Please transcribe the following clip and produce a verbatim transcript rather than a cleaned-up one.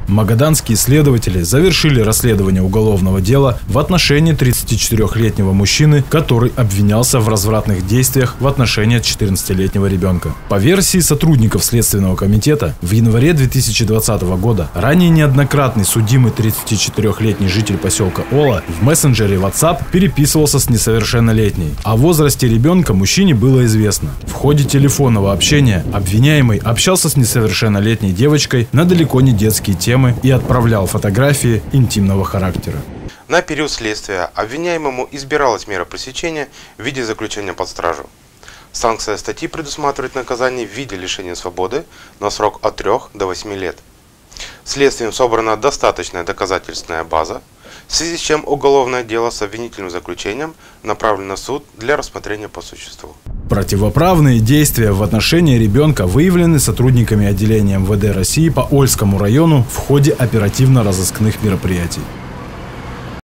Магаданские следователи завершили расследование уголовного дела в отношении тридцатичетырёхлетнего мужчины, который обвинялся в развратных действиях в отношении четырнадцатилетнего ребенка. По версии сотрудников Следственного комитета, в январе две тысячи двадцатого года ранее неоднократный судимый тридцатичетырёхлетний житель поселка Ола в мессенджере WhatsApp переписывался с несовершеннолетней. О возрасте ребенка мужчине было известно. В ходе телефонного общения обвиняемый общался с несовершеннолетней девочкой на далеко не детские темы и отправлял фотографии интимного характера. На период следствия обвиняемому избиралась мера пресечения в виде заключения под стражу. Санкция статьи предусматривает наказание в виде лишения свободы на срок от трёх до восьми лет. Следствием собрана достаточная доказательственная база, в связи с чем уголовное дело с обвинительным заключением направлено в суд для рассмотрения по существу. Противоправные действия в отношении ребенка выявлены сотрудниками отделения эм вэ дэ России по Ольскому району в ходе оперативно-розыскных мероприятий.